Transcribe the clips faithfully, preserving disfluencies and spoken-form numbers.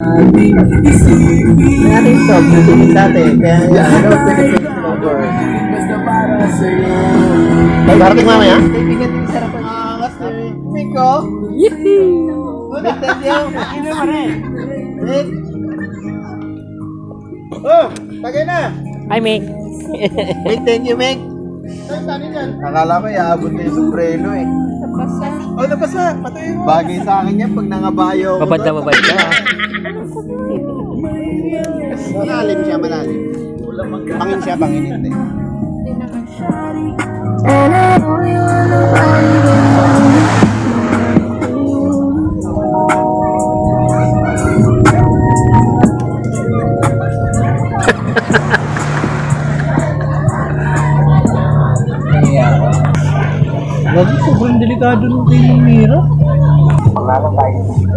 May ating stop na tinig dati. Kaya ano, pinipig over. Darating mamaya? Kaibigan din sarapan. Ah, kasi Miko. Yippee! Ulit, thank you. Ino pa rin. Mick. Oh, tagay na. Hi, Mick. Mick, thank you, Mick. Saan tanin yan? Akala ko iaabot na yung sombrero eh. Napasa. Oh, napasa. Patayin mo. Bagay sa akin yan pag nangabayo. Babad na babad ka. Malalim siya, malalim. Bangin siya, bangin hindi. Lagi sobrang delikado nung kayo ng mira. Pangalaman tayo.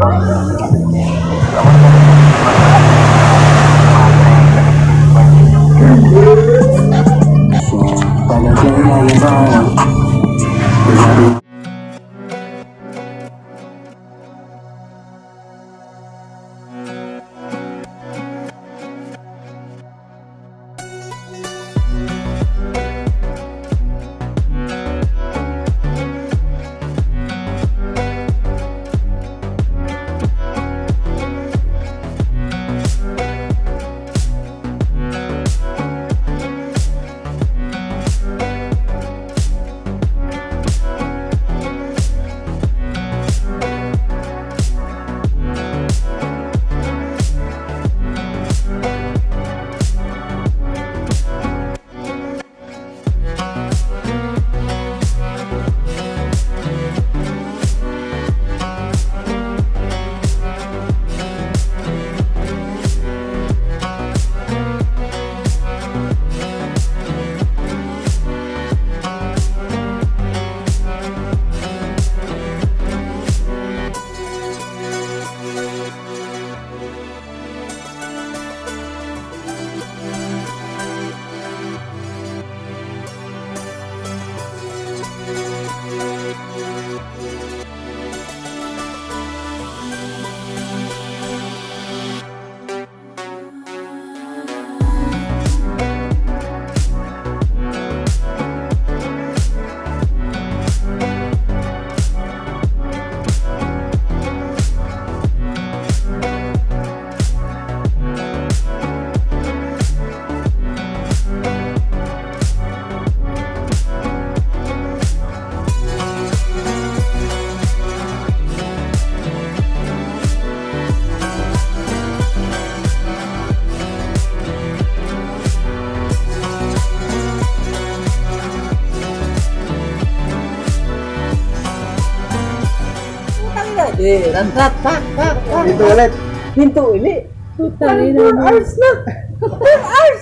Eh, rantrat, tak, tak, tak. Pintu ulit. Pintu ulit. Putang ina. four hours na. four hours.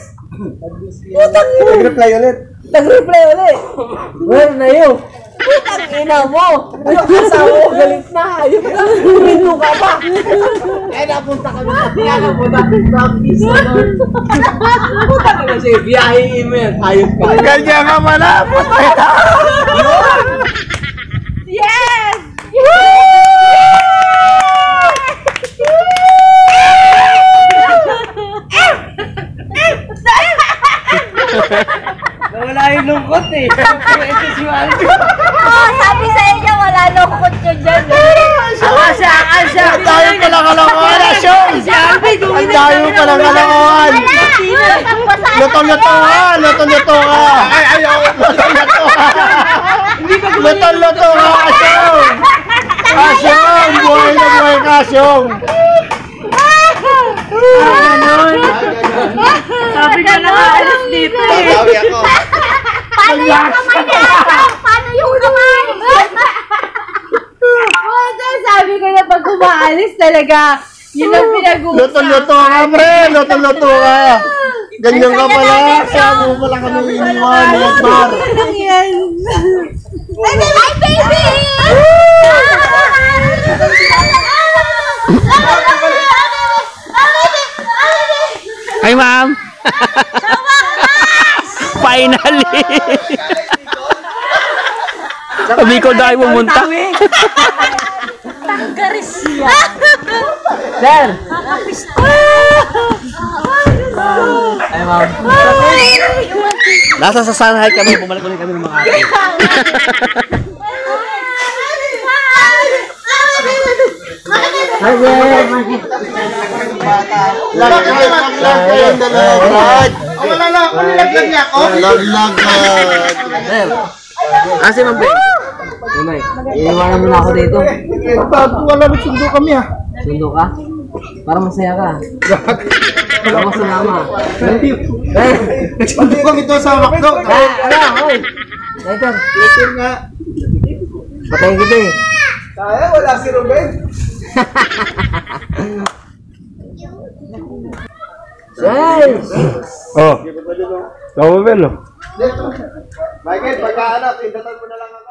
Putang ina. Nag-reply ulit. Nag-reply ulit. Where na yun? Putang ina mo. Yung asawa mo galit na. Yung pinto ka pa. Eh, napunta kami sa tiyana mo na. Practice na nun. Putang ina siya. Biyahin mo yan. Ayos ka. Ganyan ka man na. Putang ina. Yes! Nawala yung lungkot eh. Ito si Waldo. Oo, sabi sa inyo, wala lungkot nyo dyan. Akasya, akasya. Ang tayo pala kalokohan na, Shong! Ang tayo pala kalokohan! Luto-luto ka! Luto-luto ka! Ay, ayaw! Luto-luto ka! Luto-luto ka, Shong! Shong! Buhay na buhay ka, Shong! Ganon. Sabi ka na alis dito eh. Sabi ako. Paano yung kamay niya? Paano yung kamay? Sabi ko na pag umaalis talaga, yun ang pinag-uusap. Luto-luto ka, pre! Luto-luto ka! Ganyan ka pala! Kaya mo pala kami iniwan, Edmar! Ay, baby! Hi, ma'am! Finally! Sabi ko dahil pumunta. Tanggaris siya. Sir! Ay, ma'am. Nasa sa Shanghai kami, bumalik ulit kami ng mga ate. Wala na ako, nilaglag niya ako. Nilaglag. Ah, si Ma'am Peng. Umay, iiwanan mo na ako dito. Wala na sundo kami ah. Sundo ka? Para masaya ka. Wala ko sumama. Eh, Sundo kami to sa Macdo. ah, ano, hoy. Ito, Listen nga. patayin kita eh. Kaya wala si Ruben. Guys! Oh. Tama ba, no? Michael, pagka anak, indatan mo na lang ang